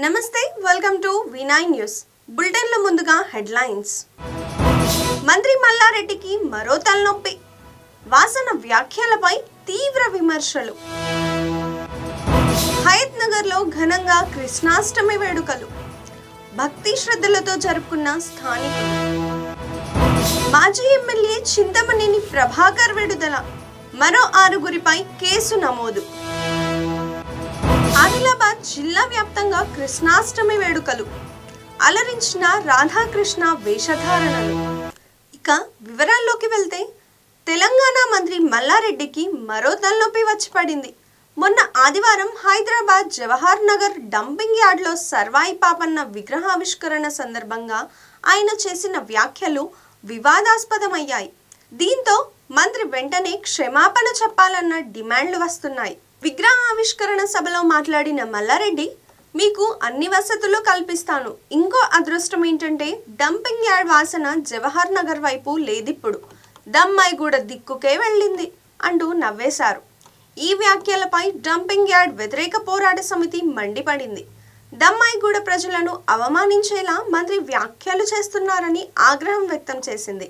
నమస్తే welcome to V9 news బులెటిన్లో ముందుగా హెడ్లైన్స్ మంత్రి మల్లారెడ్డికి మరో తలనొప్పి వాసన వ్యాఖ్యలపై తీవ్ర విమర్శలు హయత్ నగర్లో ఘనంగా కృష్ణాష్టమి వేడుకలు భక్తి శ్రద్ధలతో జరుపుకున్న స్థానికులు మాజీ ఎమ్మెల్యే చింతమనేని ప్రభాకర్ విడుదల మరో 6గురిపై కేసు నమోదు ఆదిలాబాద్ జిల్లా వ్యాప్తంగా కృష్ణాష్టమి వేడుకలు అలరించిన రాధాకృష్ణ వేషధారణలు ఇక వివరాల్లోకి వెళ్తే తెలంగాణ మంత్రి మల్లారెడ్డికి మరో తలనొప్పి వచ్చి పడింది. మొన్న ఆదివారం హైదరాబాద్ జవహర్ నగర్ డంపింగ్ యార్డ్లో సర్వాయి పాపన్న విగ్రహావిష్కరణ సందర్భంగా ఆయన చేసిన వ్యాఖ్యలు వివాదాస్పదమయ్యాయి. దీంతో మంత్రి వెంటనే క్షమాపణ చెప్పాలన్న డిమాండ్లు వస్తున్నాయి. విగ్రహావిష్కరణ సభలో మాట్లాడిన మల్లారెడ్డి, మీకు అన్ని వసతులు కల్పిస్తాను, ఇంకో అదృష్టం ఏంటంటే డంపింగ్ యార్డ్ వాసన జవహర్ నగర్ వైపు లేదిప్పుడు, దమ్మాయిగూడ దిక్కుకే వెళ్ళింది అంటూ నవ్వేశారు. ఈ వ్యాఖ్యలపై డంపింగ్ యార్డ్ వ్యతిరేక పోరాట సమితి మండిపడింది. దమ్మాయిగూడ ప్రజలను అవమానించేలా మంత్రి వ్యాఖ్యలు చేస్తున్నారని ఆగ్రహం వ్యక్తం చేసింది.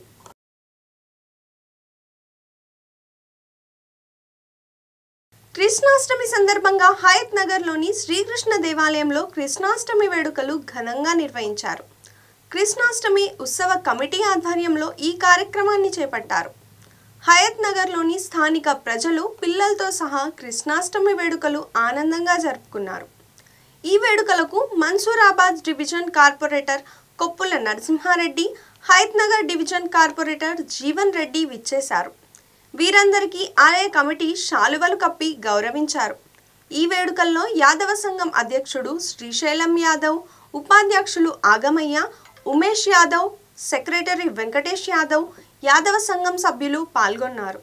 కృష్ణాష్టమి సందర్భంగా హయత్ నగర్లోని శ్రీకృష్ణ దేవాలయంలో కృష్ణాష్టమి వేడుకలు ఘనంగా నిర్వహించారు. కృష్ణాష్టమి ఉత్సవ కమిటీ ఆధ్వర్యంలో ఈ కార్యక్రమాన్ని చేపట్టారు. హయత్ నగర్లోని స్థానిక ప్రజలు పిల్లలతో సహా కృష్ణాష్టమి వేడుకలు ఆనందంగా జరుపుకున్నారు. ఈ వేడుకలకు Mansurabad division corporator Koppula Narasimhareddy, Hayat Nagar division corporator Jeevan Reddy విచ్చేశారు. వీరందరికీ ఆలయ కమిటీ శాలువలు కప్పి గౌరవించారు. ఈ వేడుకల్లో యాదవ సంఘం అధ్యక్షుడు శ్రీశైలం యాదవ్, ఉపాధ్యక్షులు ఆగమయ్య, ఉమేష్ యాదవ్, సెక్రటరీ వెంకటేష్ యాదవ్, యాదవ సంఘం సభ్యులు పాల్గొన్నారు.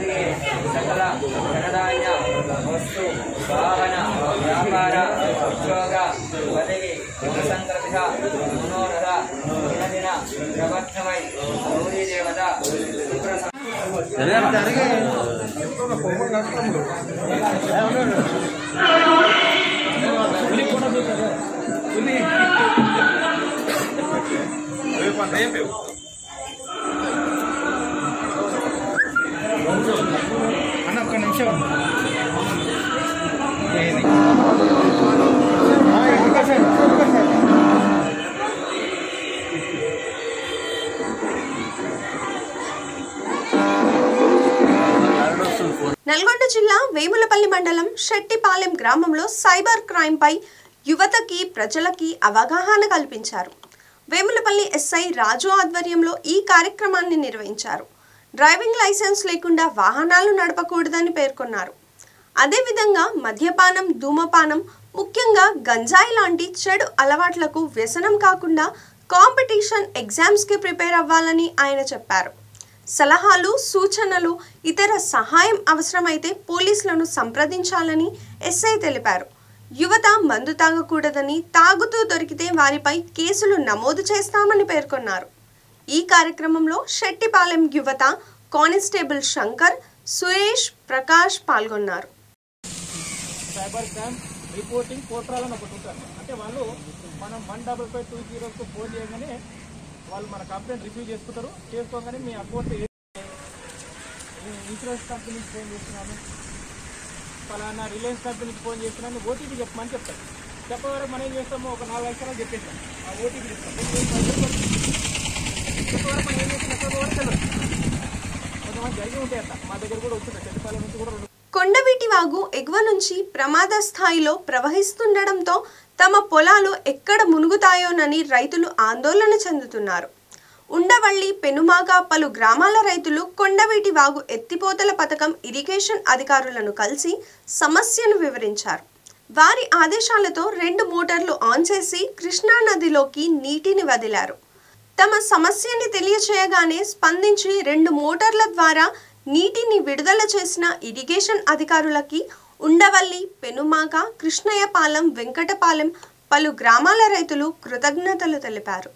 అన్న ఒక్క నిమిషం నల్గొండ జిల్లా వేములపల్లి మండలం శెట్టిపాలెం గ్రామంలో సైబర్ క్రైమ్ పై యువతకి ప్రజలకి అవగాహన కల్పించారు. వేములపల్లి ఎస్ఐ రాజు ఆధ్వర్యంలో ఈ కార్యక్రమాన్ని నిర్వహించారు. డ్రైవింగ్ లైసెన్స్ లేకుండా వాహనాలు నడపకూడదని పేర్కొన్నారు. అదేవిధంగా మద్యపానం, ధూమపానం, ముఖ్యంగా గంజాయి లాంటి చెడు అలవాట్లకు వ్యసనం కాకుండా కాంపిటీషన్ ఎగ్జామ్స్కి ప్రిపేర్ అవ్వాలని ఆయన చెప్పారు. సలహాలు, సూచనలు, ఇతర సహాయం అవసరమైతే పోలీసులను సంప్రదించాలని ఎస్ఐ తెలిపారు. యువత మందు తాగకూడదని, తాగుతూ దొరికితే వారిపై కేసులు నమోదు చేస్తామని పేర్కొన్నారు. ఈ కార్యక్రమంలో శెట్టిపాలెం యువత కానిస్టేబుల్ శంకర్, సురేష్, ప్రకాష్ పాల్గొన్నారు. సైబర్ క్రైమ్ రిపోర్టింగ్ పోర్టల్ అని ఒకటి ఉంటుంది. అంటే వాళ్ళు మనం 15520కు ఫోన్ చేయగానే వాళ్ళు మన కంప్లైంట్ రిసీవ్ చేసుకుంటారు. చేసుకోగానే మీ అకౌంట్ ఇన్సూరెన్స్ కంపెనీకి ఫోన్ చేస్తున్నాను, ఫలానా రిలయన్స్ కంపెనీకి ఫోన్ చేస్తున్నాను, ఓటీపీ చెప్పమని చెప్తారు. చెప్పగానే మనం ఏం చేస్తామో ఒక 4 లక్షలు చెప్పేస్తాం, ఆ ఓటీపీ ఇస్తాం. చెప్పగానే మనం ఏం చేస్తాం కొంతమంది జరిగి ఉంటాయి. అట్లా మా దగ్గర కూడా వచ్చింది. చెట్టుపాలెం నుంచి కూడా కొండవీటి వాగు ఎగువ నుంచి ప్రమాద స్థాయిలో ప్రవహిస్తుండటంతో తమ పొలాలు ఎక్కడ మునుగుతాయోనని రైతులు ఆందోళన చెందుతున్నారు. ఉండవల్లి, పెనుమాక పలు గ్రామాల రైతులు కొండవీటి వాగు ఎత్తిపోతల పథకం ఇరిగేషన్ అధికారులను కలిసి సమస్యను వివరించారు. వారి ఆదేశాలతో 2 మోటార్లు ఆన్ చేసి కృష్ణా నదిలోకి నీటిని వదిలారు. తమ సమస్యని తెలియచేయగానే స్పందించి 2 మోటార్ల ద్వారా నీటిని విడుదల చేసిన ఇరిగేషన్ అధికారులకి ఉండవల్లి, పెనుమాక, కృష్ణయ్యపాలెం, వెంకటపాలెం పలు గ్రామాల రైతులు కృతజ్ఞతలు తెలిపారు.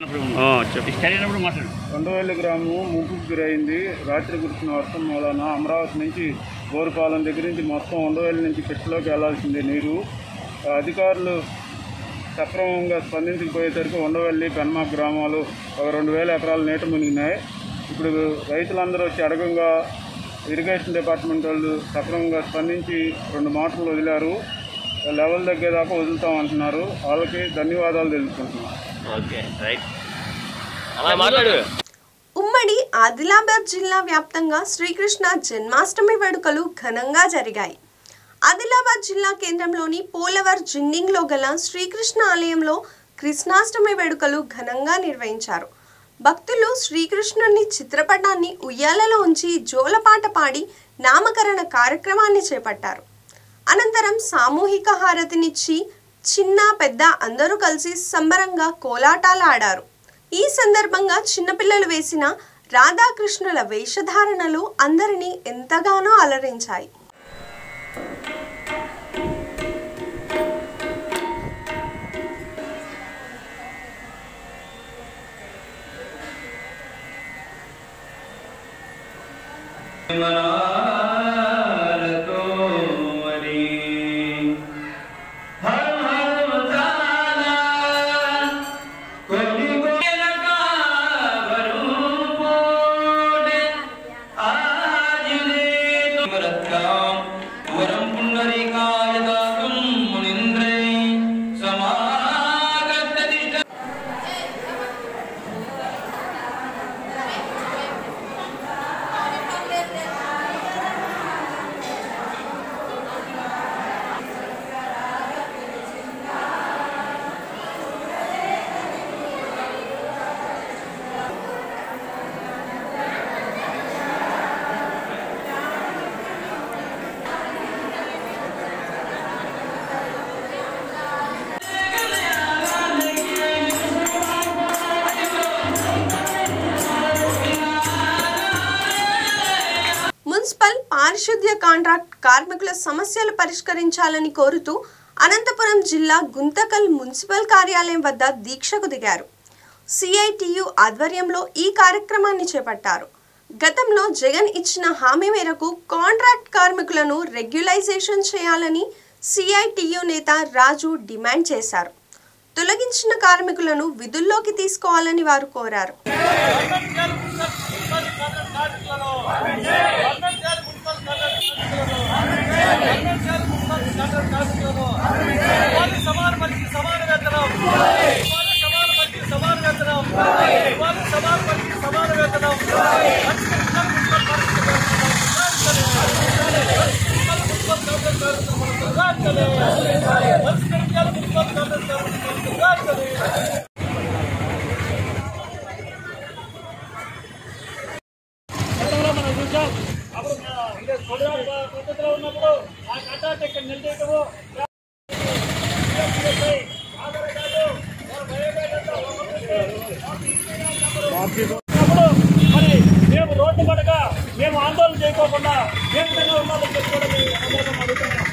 కొండవల్లి గ్రామం ముంపుకు గురైంది. రాత్రి కురిసిన వర్షం మూలన అమరావతి నుంచి బోరుపాలెం దగ్గర నుంచి మొత్తం ఉండవల్లి నుంచి కృష్ణలోకి వెళ్లాల్సింది నీరు. అధికారులు సక్రమంగా స్పందించకపోయేసరికి ఉండవల్లి పెన్మా గ్రామాలు ఒక 2000 ఎకరాలు నీట మునిగినాయి. ఇప్పుడు రైతులందరూ వచ్చి అడగంగా ఇరిగేషన్ డిపార్ట్మెంట్ వాళ్ళు సక్రమంగా స్పందించి 2 మోటార్లు వదిలారు. లెవెల్ తగ్గేదాకా వదులుతామంటున్నారు. వాళ్ళకి ధన్యవాదాలు తెలుసుకుంటున్నాం. ఉమ్మడి ఆదిలాబాద్ జిల్లా వ్యాప్తంగా శ్రీకృష్ణ జన్మాష్టమి వేడుకలు ఘనంగా జరిగాయి. ఆదిలాబాద్ జిల్లా కేంద్రంలోని పోలవర్ జిన్నింగ్లో గల శ్రీకృష్ణ ఆలయంలో కృష్ణాష్టమి వేడుకలు ఘనంగా నిర్వహించారు. భక్తులు శ్రీకృష్ణుని చిత్రపటాన్ని ఉయ్యాలలో ఉంచి జోలపాట పాడి నామకరణ కార్యక్రమాన్ని చేపట్టారు. అనంతరం సామూహిక హారతినిచ్చి చిన్న పెద్ద అందరూ కలిసి సంబరంగా కోలాటాలు ఆడారు. ఈ సందర్భంగా చిన్నపిల్లలు వేసిన రాధాకృష్ణుల వేషధారణలు అందరినీ ఎంతగానో అలరించాయి. మున్సిపల్ పారిశుద్ధ్య కాంట్రాక్ట్ కార్మికుల సమస్యలు పరిష్కరించాలని కోరుతూ అనంతపురం జిల్లా గుంతకల్ మున్సిపల్ కార్యాలయం వద్ద దీక్షకు దిగారు. సిఐటియు ఆధ్వర్యంలో ఈ కార్యక్రమాన్ని చేపట్టారు. గతంలో జగన్ ఇచ్చిన హామీ మేరకు కాంట్రాక్ట్ కార్మికులను రెగ్యులైజేషన్ చేయాలని సిఐటియు నేత రాజు డిమాండ్ చేశారు. తొలగించిన కార్మికులను విధుల్లోకి తీసుకోవాలని వారు కోరారు. మరి మేము రోడ్డు పడక మేము ఆందోళన చేయకోకుండా ఏ విధంగా ఉండాలో చెప్పుకోవడం అడుగుతున్నాం.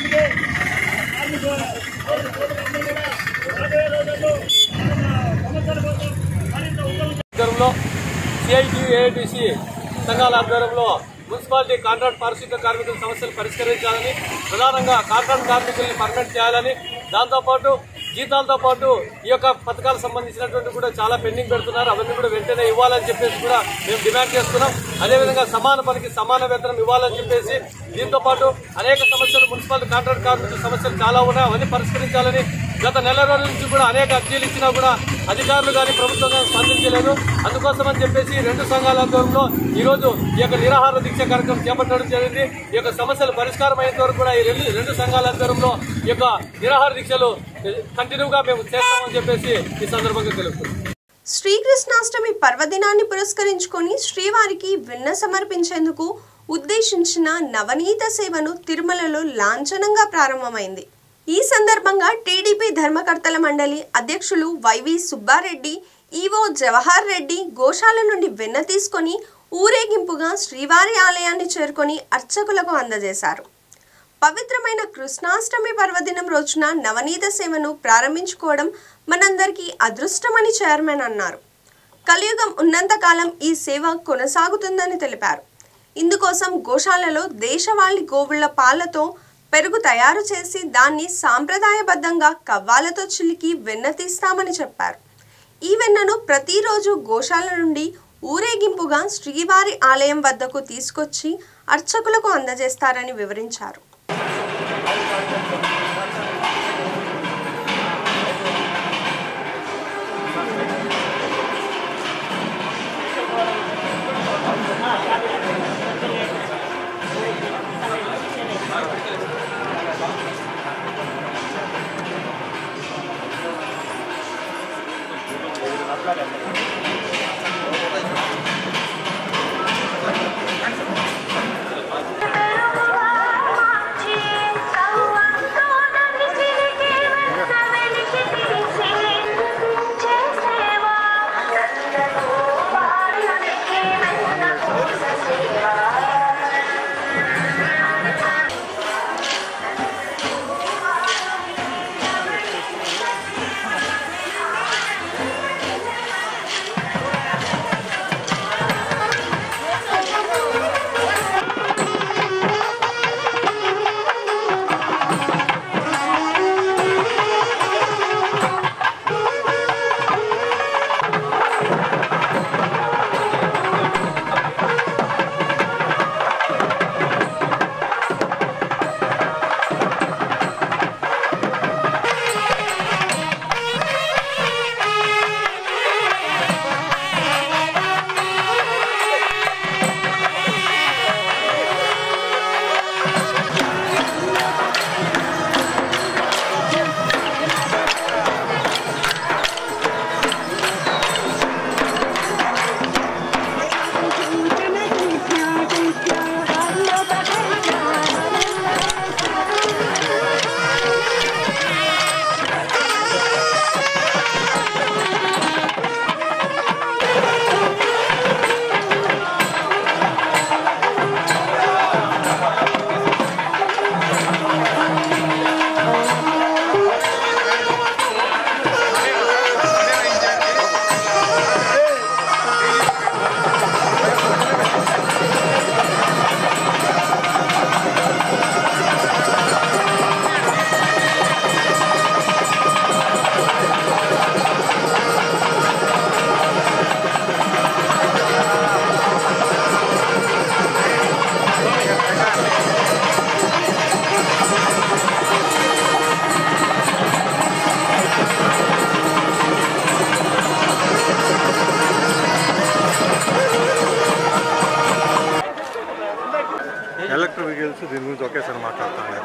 ఆధ్వర్యంలో సిఐటియు ఏఐటిసి సంఘాల ఆధ్వర్యంలో మున్సిపాలిటీ కాంట్రాక్ట్ పారిశుద్ధ్య కార్మికుల సమస్యలు పరిష్కరించాలని, ప్రధానంగా కాంట్రాక్ట్ కార్మికుల్ని పర్మనెంట్ చేయాలని, దాంతోపాటు జీతాలతో పాటు ఈ యొక్క పథకాలకు సంబంధించినటువంటి కూడా చాలా పెండింగ్ పెడుతున్నారు. అవన్నీ కూడా వెంటనే ఇవ్వాలని చెప్పేసి కూడా మేము డిమాండ్ చేస్తున్నాం. అదేవిధంగా సమాన పనికి సమాన వేతనం ఇవ్వాలని చెప్పేసి, దీంతో పాటు అనేక సమస్యలు మున్సిపల్ కాంట్రాక్ట్ కార్మికుల సమస్యలు చాలా ఉన్నాయి, అవన్నీ పరిష్కరించాలని గత నెల రోజుల నుంచి కూడా అనేక అర్జీలు ఇచ్చినా కూడా అధికారులు కానీ ప్రభుత్వం కానీ స్పందించలేదు. అందుకోసమని చెప్పేసి 2 సంఘాల ఆధ్వర్యంలో ఈ రోజు ఈ యొక్క నిరాహార దీక్ష కార్యక్రమం చేపట్టడం జరిగింది. ఈ యొక్క సమస్యలు పరిష్కారం అయ్యేంత వరకు కూడా ఈ రెండు సంఘాల ఆధ్వర్యంలో ఈ యొక్క నిరాహార దీక్షలు కంటిన్యూగా మేము చేస్తామని చెప్పేసి ఈ సందర్భంగా తెలుపుతున్నాం. శ్రీకృష్ణాష్టమి పర్వదినాన్ని పురస్కరించుకొని శ్రీవారికి వెన్న సమర్పించేందుకు ఉద్దేశించిన నవనీత సేవను తిరుమలలో లాంఛనంగా ప్రారంభమైంది. ఈ సందర్భంగా టీడీపీ ధర్మకర్తల మండలి అధ్యక్షులు వైవి సుబ్బారెడ్డి, ఈవో జవహర్ రెడ్డి గోశాల నుండి వెన్న తీసుకొని ఊరేగింపుగా శ్రీవారి ఆలయాన్ని చేరుకొని అర్చకులకు అందజేశారు. పవిత్రమైన కృష్ణాష్టమి పర్వదినం రోజున నవనీత సేవను ప్రారంభించుకోవడం మనందరికీ అదృష్టమని చైర్మన్ అన్నారు. కలియుగం ఉన్నంతకాలం ఈ సేవ కొనసాగుతుందని తెలిపారు. ఇందుకోసం గోశాలలో దేశవాళీ గోవుల పాలతో పెరుగు తయారు చేసి దాన్ని సాంప్రదాయబద్ధంగా కవ్వాలతో చిలికి వెన్న తీస్తామని చెప్పారు. ఈ వెన్నను ప్రతిరోజు గోశాల నుండి ఊరేగింపుగా శ్రీవారి ఆలయం వద్దకు తీసుకొచ్చి అర్చకులకు అందజేస్తారని వివరించారు. ఎలక్ట్రిక్ వెహికల్స్ దీని గురించి ఒకేసారి మాట్లాడుతున్నాను.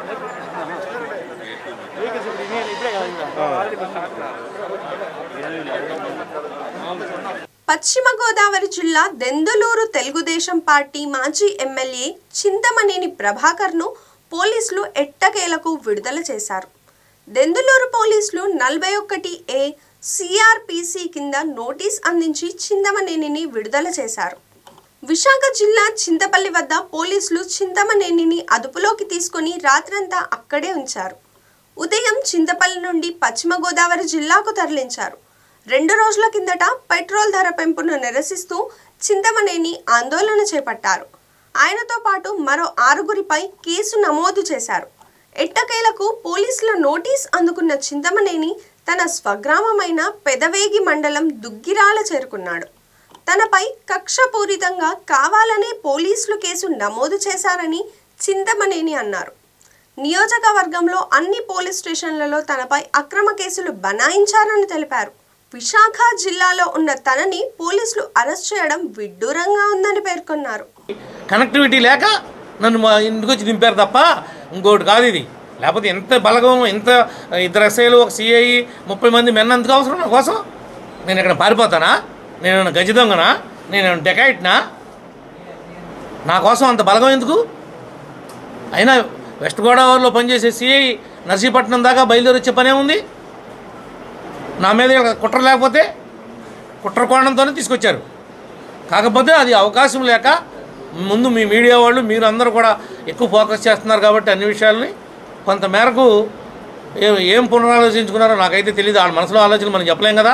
పశ్చిమ గోదావరి జిల్లా దెందులూరు తెలుగుదేశం పార్టీ మాజీ ఎమ్మెల్యే చింతమనేని ప్రభాకర్ను పోలీసులు ఎట్టకేలకు విడుదల చేశారు. దెందులూరు పోలీసులు 41A CRPC కింద నోటీస్ అందించి చింతమనేనిని విడుదల చేశారు. విశాఖ జిల్లా చింతపల్లి వద్ద పోలీసులు చింతమనేనిని అదుపులోకి తీసుకుని రాత్రంతా అక్కడే ఉంచారు. ఉదయం చింతపల్లి నుండి పశ్చిమ గోదావరి జిల్లాకు తరలించారు. 2 రోజుల కిందట పెట్రోల్ ధర పెంపును నిరసిస్తూ చింతమనేని ఆందోళన చేపట్టారు. ఆయనతో పాటు మరో 6గురిపై కేసు నమోదు చేశారు. ఎట్టకేలకు పోలీసుల నోటీస్ అందుకున్న చింతమనేని తన స్వగ్రామమైన పెదవేగి మండలం దుగ్గిరాల చేరుకున్నాడు. తనపై కక్షపూరితంగా కావాలనే పోలీసులు కేసు నమోదు చేశారని చింతమనేని అన్నారు. నియోజకవర్గంలో అన్ని పోలీస్ స్టేషన్లలో తనపై అక్రమ కేసులు బనాయించారని తెలిపారు. విశాఖ జిల్లాలో ఉన్న తనని పోలీసులు అరెస్ట్ చేయడం విడ్డూరంగా ఉందని పేర్కొన్నారు. కనెక్టివిటీ లేక నన్ను మా ఇంటికి వచ్చి దింపారు తప్ప ఇంకోటి కాదు ఇది. లేకపోతే ఎంత బలగం, ఎంత 2 ఎస్ఐలు, 1 CI, 30 మంది మెన్న ఎందుకు అవసరం నా కోసం? నేను ఇక్కడ పారిపోతానా? నేను గజ దొంగనా? నేను డెకాయిట్నా? నా కోసం అంత బలగం ఎందుకు? అయినా వెస్ట్ గోదావరిలో పనిచేసే CI నర్సీపట్నం దాకా బయలుదేరి వచ్చే పనే ఉంది. నా మీద కుట్ర లేకపోతే కుట్ర కోణంతోనే తీసుకొచ్చారు. కాకపోతే అది అవకాశం లేక ముందు మీ మీడియా వాళ్ళు మీరు అందరూ కూడా ఎక్కువ ఫోకస్ చేస్తున్నారు కాబట్టి అన్ని విషయాల్ని కొంత మేరకు ఏం పునరాలోచించుకున్నారో నాకైతే తెలియదు. వాళ్ళ మనసులో ఆలోచన మనం చెప్పలేం కదా.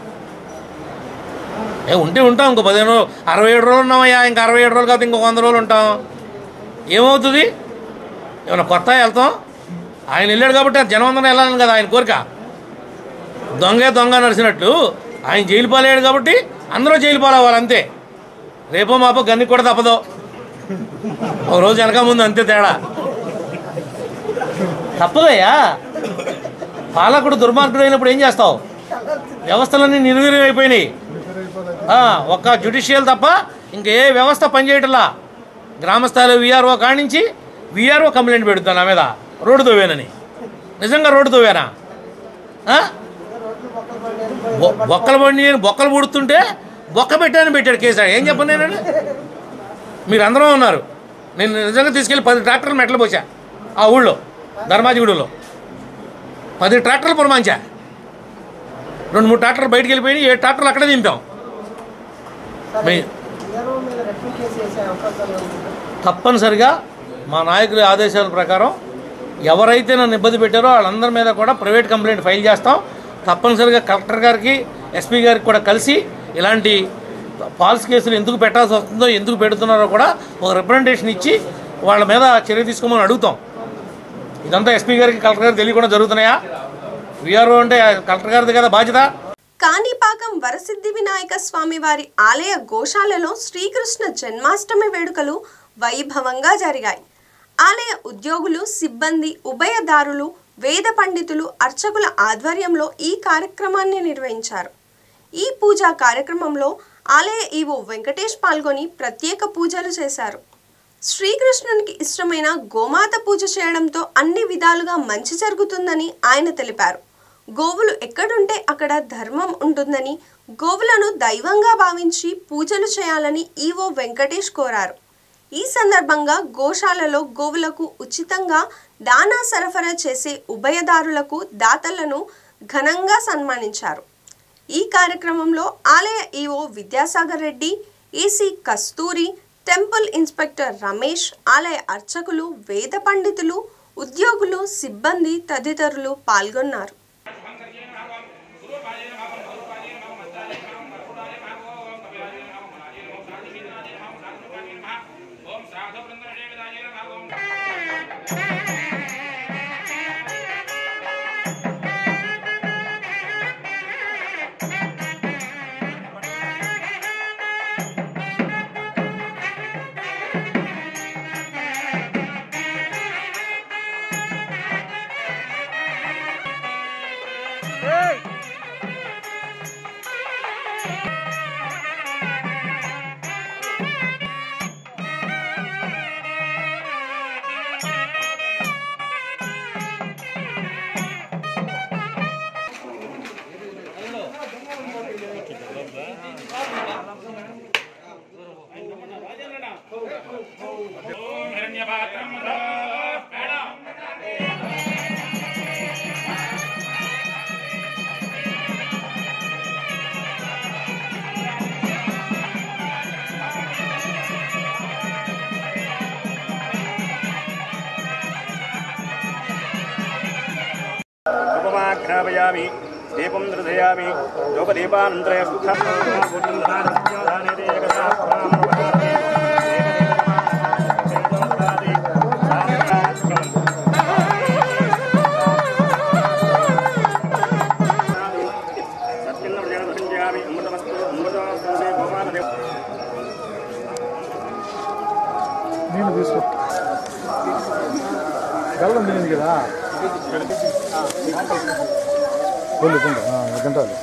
ఉంటే ఉంటాం, ఇంకో 15 రోజులు 67 రోజులు ఉన్నామయ్యా, ఇంకా 67 రోజులు కాదు ఇంకో 100 రోజులు ఉంటాం. ఏమవుతుంది? ఏమన్నా కొత్త వెళ్తాం? ఆయన వెళ్ళాడు కాబట్టి జనం అందరం వెళ్ళాలని కదా ఆయన కోరిక. దొంగ నడిచినట్లు ఆయన జైలు పాలయ్యాడు కాబట్టి అందరూ జైలు పాలవ్వాలి అంతే. రేపో మాపో గన్ని కూడా తప్పదు, ఒక రోజు వెనక ముందు అంతే తేడా. తప్పదయ్యా. పాలకుడు దుర్మార్గుడు అయినప్పుడు ఏం చేస్తావు? వ్యవస్థలన్నీ నిర్వీర్యం అయిపోయినాయి. ఒక్క జ్యుడిషియల్ తప్ప ఇంకే వ్యవస్థ పనిచేయటంలా. గ్రామస్థాయిలో వీఆర్ఓ కానించి వీఆర్ఓ కంప్లైంట్ పెడుతున్నా నా మీద రోడ్డు తవ్వానని. నిజంగా రోడ్డు తవ్వానా? బొక్కలు పుడుతుంటే బొక్క పెట్టాడు కేసు. ఏం చెప్పను నేను? మీరు అందరూ ఉన్నారు. నేను నిజంగా తీసుకెళ్ళి 10 ట్రాక్టర్లు మెట్లు పోసా ఆ ఊళ్ళో, ధర్మాజిగూడలో 10 ట్రాక్టర్లు పురమాంచా. 2-3 ట్రాక్టర్లు బయటికి వెళ్ళిపోయి 7 ట్రాక్టర్లు అక్కడే దింపాం. తప్పనిసరిగా మా నాయకుల ఆదేశాల ప్రకారం ఎవరైతే నన్ను ఇబ్బంది పెట్టారో వాళ్ళందరి మీద కూడా ప్రైవేట్ కంప్లైంట్ ఫైల్ చేస్తాం. తప్పనిసరిగా కలెక్టర్ గారికి, ఎస్పీ గారికి కూడా కలిసి ఇలాంటి ఫాల్స్ కేసులు ఎందుకు పెట్టాల్సి వస్తుందో, ఎందుకు పెడుతున్నారో కూడా ఒక రిప్రజెంటేషన్ ఇచ్చి వాళ్ళ మీద చర్య తీసుకోమని అడుగుతాం. ఇదంతా ఎస్పీ గారికి, కలెక్టర్ గారికి తెలియకుండా జరుగుతున్నాయా? వీఆర్ఓ అంటే కలెక్టర్ గారిది కదా బాధ్యత. కాణిపాకం వరసిద్ధి వినాయక స్వామి వారి ఆలయ గోశాలలో శ్రీకృష్ణ జన్మాష్టమి వేడుకలు వైభవంగా జరిగాయి. ఆలయ ఉద్యోగులు, సిబ్బంది, ఉభయదారులు, వేద పండితులు, అర్చకుల ఆధ్వర్యంలో ఈ కార్యక్రమాన్ని నిర్వహించారు. ఈ పూజా కార్యక్రమంలో ఆలయ ఈవో వెంకటేష్ పాల్గొని ప్రత్యేక పూజలు చేశారు. శ్రీకృష్ణునికి ఇష్టమైన గోమాత పూజ చేయడంతో అన్ని విధాలుగా మంచి జరుగుతుందని ఆయన తెలిపారు. గోవులు ఎక్కడుంటే అక్కడ ధర్మం ఉంటుందని, గోవులను దైవంగా భావించి పూజలు చేయాలని ఈవో వెంకటేష్ కోరారు. ఈ సందర్భంగా గోశాలలో గోవులకు ఉచితంగా దానా సరఫరా చేసే ఉభయదారులకు, దాతలను ఘనంగా సన్మానించారు. ఈ కార్యక్రమంలో ఆలయ EO Vidyasagar Reddy, AC Kasturi, temple inspector Ramesh, ఆలయ అర్చకులు, వేద పండితులు, ఉద్యోగులు, సిబ్బంది తదితరులు పాల్గొన్నారు. उपमाख्यापयामि दीपं दर्शयामि నేను తీసుకో బెల్లం తినింది కదా గంటలు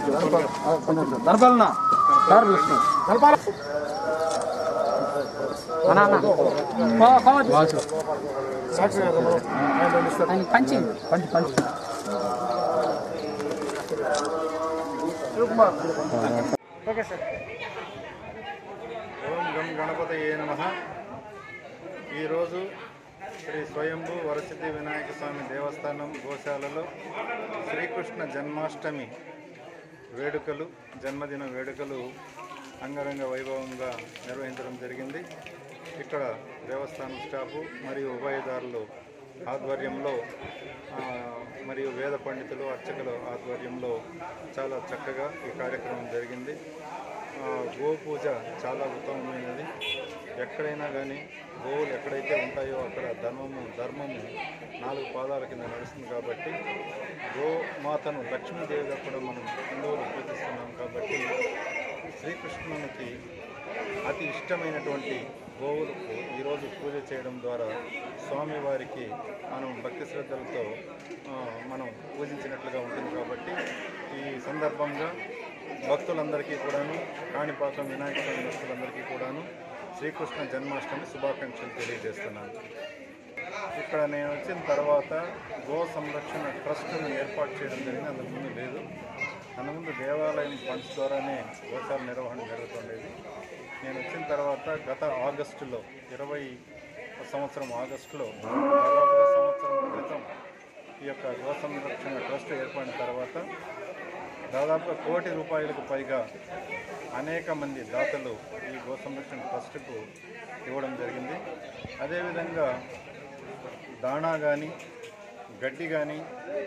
నడపాలన్నా ఓం గం గణపతయే నమః. ఈరోజు శ్రీ స్వయంభూ వరసిద్ధి వినాయక స్వామి దేవస్థానం గోశాలలో శ్రీకృష్ణ జన్మాష్టమి వేడుకలు, జన్మదిన వేడుకలు అంగరంగ వైభవంగా నిర్వహించడం జరిగింది. ఇక్కడ దేవస్థానం స్టాఫు మరియు ఉభయదారులు ఆధ్వర్యంలో మరియు వేద పండితులు, అర్చకుల ఆధ్వర్యంలో చాలా చక్కగా ఈ కార్యక్రమం జరిగింది. గోపూజ చాలా ఉత్తమమైనది. ఎక్కడైనా కానీ గోవులు ఎక్కడైతే ఉంటాయో అక్కడ ధర్మము 4 పాదాల కింద నడుస్తుంది. కాబట్టి గోమాతను లక్ష్మీదేవిగా కూడా మనం హిందువులు పూజిస్తున్నాం. కాబట్టి శ్రీకృష్ణునికి అతి ఇష్టమైనటువంటి గోవులకు ఈరోజు పూజ చేయడం ద్వారా స్వామివారికి మనం భక్తి శ్రద్ధలతో మనం పూజించినట్లుగా ఉంటుంది. కాబట్టి ఈ సందర్భంగా భక్తులందరికీ కూడాను, కాణిపాకం వినాయక స్వామి భక్తులందరికీ కూడాను శ్రీకృష్ణ జన్మాష్టమి శుభాకాంక్షలు తెలియజేస్తున్నాను. ఇక్కడ నేను వచ్చిన తర్వాత గో సంరక్షణ ట్రస్ట్ను ఏర్పాటు చేయడం జరిగింది. అంతకుముందు లేదు. అంతకుముందు దేవాలయం ఫండ్స్ ద్వారానే గోశాల నిర్వహణ జరుగుతుండేది. నేను వచ్చిన తర్వాత గత ఆగస్టులో 20 సంవత్సరం ఆగస్టులో దాదాపుగా సంవత్సరం క్రితం ఈ యొక్క గో సంరక్షణ ట్రస్ట్ ఏర్పడిన తర్వాత దాదాపుగా ₹1 కోటి పైగా అనేక మంది దాతలు ఈ గో సంరక్షణ ట్రస్టుకు ఇవ్వడం జరిగింది. అదేవిధంగా దాణా కానీ, గడ్డి కానీ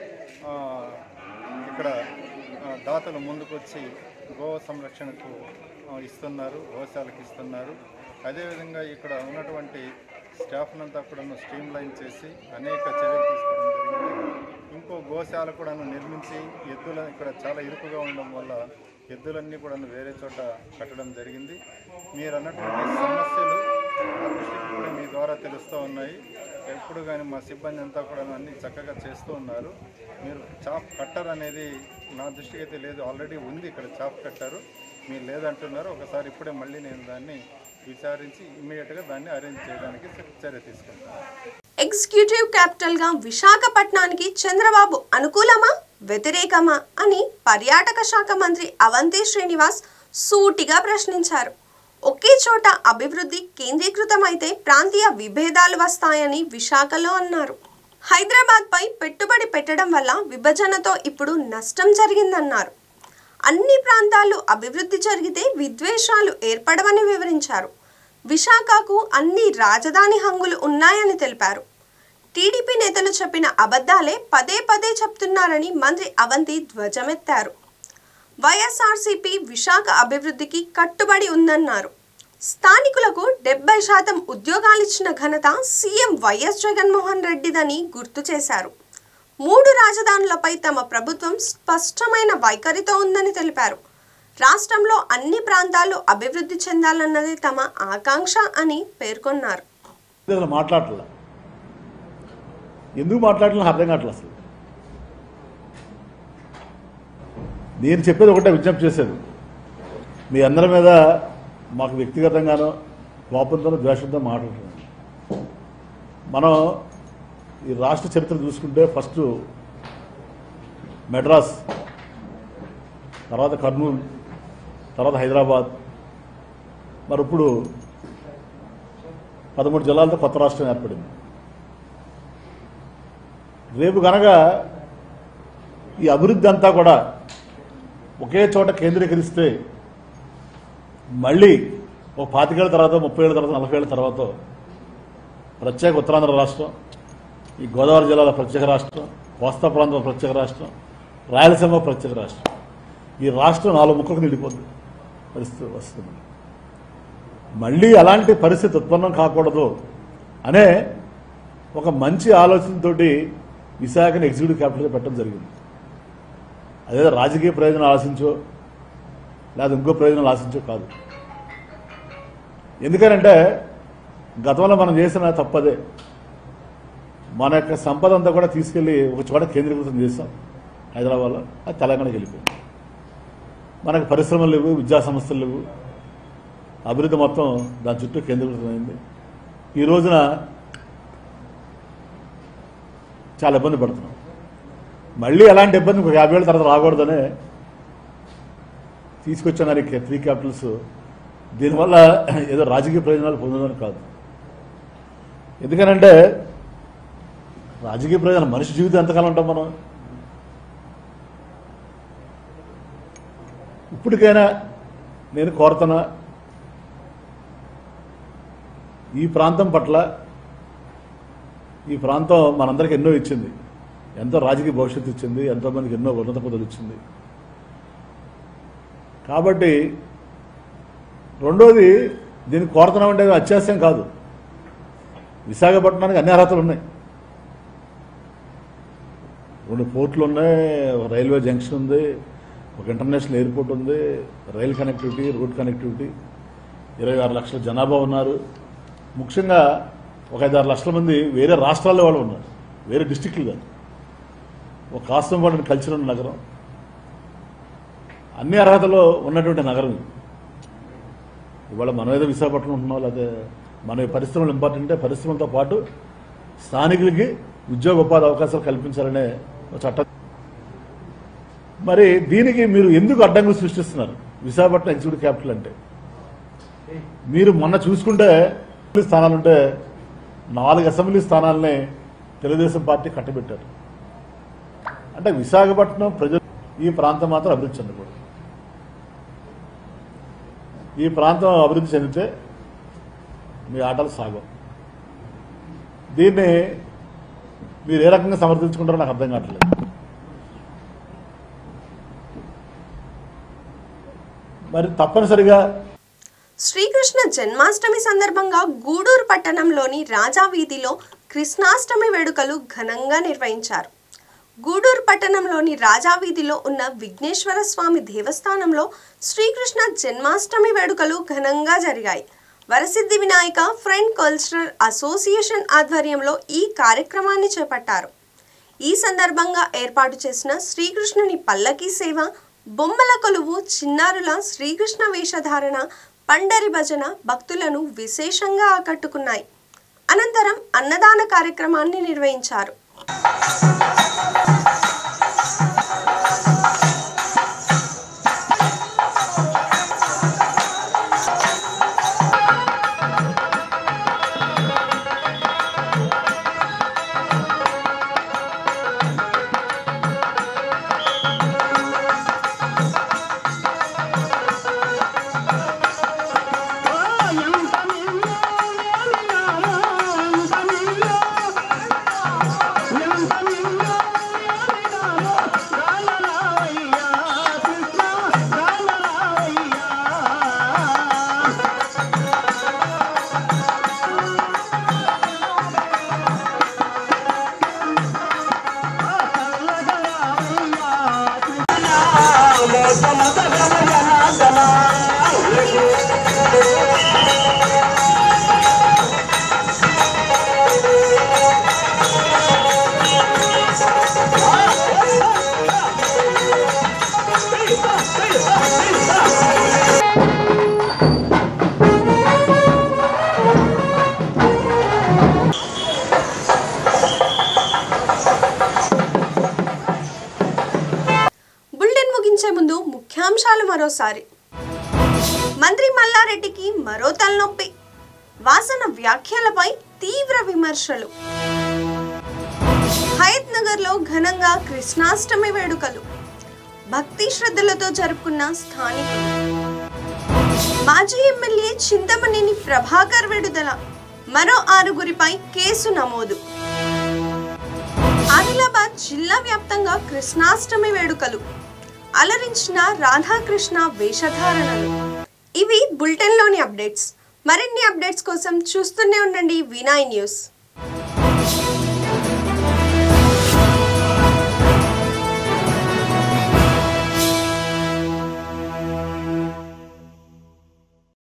ఇక్కడ దాతలు ముందుకొచ్చి గో సంరక్షణకు ఇస్తున్నారు, గోశాలకు ఇస్తున్నారు. అదేవిధంగా ఇక్కడ ఉన్నటువంటి స్టాఫ్నంతా కూడా స్ట్రీమ్లైన్ చేసి అనేక చర్యలు తీసుకోవడం జరిగింది. ఇంకో గోశాల కూడా నిర్మించి ఎద్దుల ఇక్కడ చాలా ఇరుకుగా ఉండడం వల్ల ఎద్దులన్నీ కూడా వేరే చోట కట్టడం జరిగింది. మీరు అన్నటువంటి సమస్యలు నా దృష్టికి కూడా మీ ద్వారా తెలుస్తూ ఉన్నాయి. ఎప్పుడు కానీ మా సిబ్బంది అంతా కూడా అన్నీ చక్కగా చేస్తూ ఉన్నారు. మీరు చాప్ కట్టర్ అనేది నా దృష్టికి అయితే లేదు, ఆల్రెడీ ఉంది ఇక్కడ చాప్ కట్టారు. మీరు లేదంటున్నారు. ఒకసారి ఇప్పుడే మళ్ళీ నేను దాన్ని విచారించి ఇమ్మీడియట్గా దాన్ని అరేంజ్ చేయడానికి చర్య తీసుకుంటాను. ఎగ్జిక్యూటివ్ క్యాపిటల్ గా విశాఖపట్నానికి చంద్రబాబు అనుకూలమా వ్యతిరేకమా అని పర్యాటక శాఖ మంత్రి అవంతి శ్రీనివాస్ సూటిగా ప్రశ్నించారు. ఒకే చోట అభివృద్ధి కేంద్రీకృతమైతే ప్రాంతీయ విభేదాలు వస్తాయని విశాఖలో అన్నారు. హైదరాబాద్ పై పెట్టుబడి పెట్టడం వల్ల విభజనతో ఇప్పుడు నష్టం జరిగిందన్నారు. అన్ని ప్రాంతాలు అభివృద్ధి జరిగితే విద్వేషాలు ఏర్పడవని వివరించారు. విశాఖకు అన్ని రాజధాని హంగులు ఉన్నాయని తెలిపారు. టీడీపీ నేతలు చెప్పిన అబద్ధాలే పదే పదే చెప్తున్నారని మంత్రి అవంతి ధ్వజమెత్తారు. వైఎస్ఆర్సీపీ విశాఖ అభివృద్ధికి కట్టుబడి ఉందన్నారు. స్థానికులకు 70% ఉద్యోగాలిచ్చిన ఘనత సీఎం వైఎస్ జగన్మోహన్ రెడ్డిదని గుర్తు చేశారు. 3 రాజధానులపై తమ ప్రభుత్వం స్పష్టమైన వైఖరితో ఉందని తెలిపారు. రాష్ట్రంలో అన్ని ప్రాంతాలు అభివృద్ధి చెందాలన్నది తమ ఆకాంక్ష అని పేర్కొన్నారు. ఎందుకు మాట్లాడలేదు అర్థం కావట్లేదు. అసలు నేను చెప్పేది ఒకటే, విజ్ఞప్తి చేసేది మీ అందరి మీద మాకు వ్యక్తిగతంగానో కోపంతో ద్వేషంతో మాట్లాడుతున్నాం. మనం ఈ రాష్ట్ర చరిత్ర చూసుకుంటే ఫస్ట్ మెడ్రాస్, తర్వాత కర్నూలు, తర్వాత హైదరాబాద్, మరి ఇప్పుడు 13 జిల్లాలతో కొత్త రాష్ట్రం ఏర్పడింది. రేపు కనుక ఈ అభివృద్ధి అంతా కూడా ఒకే చోట కేంద్రీకరిస్తే మళ్ళీ ఒక 25 ఏళ్ళ తర్వాత, 30 ఏళ్ళ తర్వాత, 40 ఏళ్ళ తర్వాత ప్రత్యేక ఉత్తరాంధ్ర రాష్ట్రం, ఈ గోదావరి జిల్లాల ప్రత్యేక రాష్ట్రం, కోస్తా ప్రాంతం ప్రత్యేక రాష్ట్రం, రాయలసీమ ప్రత్యేక రాష్ట్రం, ఈ రాష్ట్రం 4 ముక్కలకు నిండిపోతుంది పరిస్థితి వస్తుంది. మళ్ళీ అలాంటి పరిస్థితి ఉత్పన్నం కాకూడదు అనే ఒక మంచి ఆలోచనతోటి విశాఖని ఎగ్జిక్యూటివ్ క్యాపిటల్గా పెట్టడం జరిగింది. అదే రాజకీయ ప్రయోజనం ఆశించో లేదా ఇంకో ప్రయోజనాలు ఆశించో కాదు. ఎందుకనంటే గతంలో మనం చేసిన తప్పదే. మన యొక్క సంపద అంతా కూడా తీసుకెళ్లి ఒక చోట కేంద్రీకృతం చేస్తాం హైదరాబాద్లో, అది తెలంగాణకి వెళ్ళిపోయింది. మనకు పరిశ్రమలు లేవు, విద్యా సంస్థలు లేవు, అభివృద్ధి మొత్తం దాని చుట్టూ కేంద్రీకృతమైంది. ఈ రోజున చాలా ఇబ్బంది పడుతున్నాం. మళ్ళీ అలాంటి ఇబ్బంది 50 ఏళ్ళ తర్వాత రాకూడదనే తీసుకొచ్చాను. 3 క్యాపిటల్స్ దీనివల్ల ఏదో రాజకీయ ప్రయోజనాలు పొందదని కాదు. ఎందుకనంటే రాజకీయ ప్రయోజనం, మనిషి జీవితం ఎంతకాలం ఉంటాం మనం. ఇప్పటికైనా నేను కోరుతున్నా, ఈ ప్రాంతం పట్ల, ఈ ప్రాంతం మనందరికీ ఎన్నో ఇచ్చింది, ఎంతో రాజకీయ భవిష్యత్తు ఇచ్చింది, ఎంతోమందికి ఎన్నో ఉన్నత పదవులు ఇచ్చింది. కాబట్టి రెండోది, దీన్ని కోరుతున్నామంటే అత్యాశయం కాదు. విశాఖపట్నానికి అన్ని అర్హతలు ఉన్నాయి. 2 పోర్టులు ఉన్నాయి, ఒక రైల్వే జంక్షన్ ఉంది, ఒక ఇంటర్నేషనల్ ఎయిర్పోర్ట్ ఉంది, రైల్ కనెక్టివిటీ, రోడ్ కనెక్టివిటీ, 26 లక్షల జనాభా ఉన్నారు. ముఖ్యంగా ఒక 5-6 లక్షల మంది వేరే రాష్ట్రాల్లో వాళ్ళు ఉన్నారు, వేరే డిస్టిక్లు కాదు. ఒక కాస్తంపాడు కల్చర్ ఉన్న నగరం, అన్ని అర్హతలో ఉన్నటువంటి నగరం. ఇవాళ మనం ఏదో విశాఖపట్నం ఉంటున్నాం, లేకపోతే మన పరిశ్రమలు ఇంపార్టెంటే, పరిశ్రమలతో పాటు స్థానికులకి ఉద్యోగ ఉపాధి అవకాశాలు కల్పించాలనే చట్టం. మరి దీనికి మీరు ఎందుకు అడ్డంకులు సృష్టిస్తున్నారు? విశాఖపట్నం ఎగ్జిక్యూటివ్ క్యాపిటల్ అంటే మీరు మొన్న చూసుకుంటే స్థానాలుంటే 4 అసెంబ్లీ స్థానాలని తెలుగుదేశం పార్టీ కట్టబెట్టారు. అంటే విశాఖపట్నం ప్రజలు ఈ ప్రాంతం మాత్రం అభివృద్ధి చెందకూడదు. ఈ ప్రాంతం అభివృద్ధి చెందితే మీ ఆటలు సాగం. దీన్ని మీరు ఏ రకంగా సమర్థించుకుంటారో నాకు అర్థం కావట్లేదు. మరి తప్పనిసరిగా శ్రీకృష్ణ జన్మాష్టమి సందర్భంగా గూడూరు పట్టణంలోని రాజా వీధిలో కృష్ణాష్టమి వేడుకలు ఘనంగా నిర్వహించారు. గూడూరు పట్టణంలోని రాజా వీధిలో ఉన్న విఘ్నేశ్వర స్వామి దేవస్థానంలో శ్రీకృష్ణ జన్మాష్టమి వేడుకలు ఘనంగా జరిగాయి. Varasiddhi Vinayaka friend cultural association ఆధ్వర్యంలో ఈ కార్యక్రమాన్ని చేపట్టారు. ఈ సందర్భంగా ఏర్పాటు చేసిన శ్రీకృష్ణుని పల్లకీ సేవ, బొమ్మల కొలువు, చిన్నారుల శ్రీకృష్ణ వేషధారణ, పండరి భజన భక్తులను విశేషంగా ఆకట్టుకున్నాయి. అనంతరం అన్నదాన కార్యక్రమాన్ని నిర్వహించారు. ముందు ముఖ్యాంశాలు మరోసారి. మంత్రి మల్లారెడ్డికి మరో తలనొప్పి, వాసన వ్యాఖ్యలపై తీవ్ర విమర్శలు. హయత్ నగర్ లో ఘనంగా కృష్ణాష్టమి వేడుకలు, భక్తి శ్రద్ధలతో జరుపుకున్న స్థానికులు. మాజీ ఎమ్మెల్యే చింతమనేని ప్రభాకర్ విడుదల, మరో 6గురిపై కేసు నమోదు. ఆదిలాబాద్ జిల్లా వ్యాప్తంగా కృష్ణాష్టమి వేడుకలు, అలరించిన రాధాకృష్ణ వేషధారణలు. ఇవి బులెటిన్లోని అప్డేట్స్. మరిన్ని అప్డేట్స్ కోసం చూస్తూనే ఉండండి V9 న్యూస్.